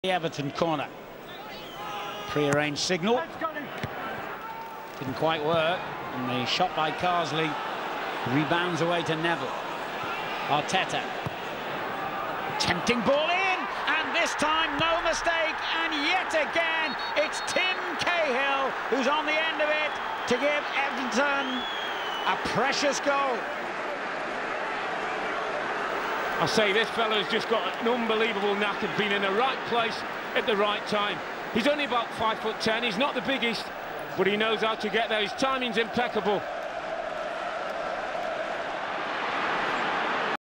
The Everton corner. Pre-arranged signal. Didn't quite work. And the shot by Carsley rebounds away to Neville. Arteta. Tempting ball in, and this time no mistake, and yet again it's Tim Cahill who's on the end of it to give Everton a precious goal. I say this fella's just got an unbelievable knack of being in the right place at the right time. He's only about 5'10", he's not the biggest, but he knows how to get there. His timing's impeccable.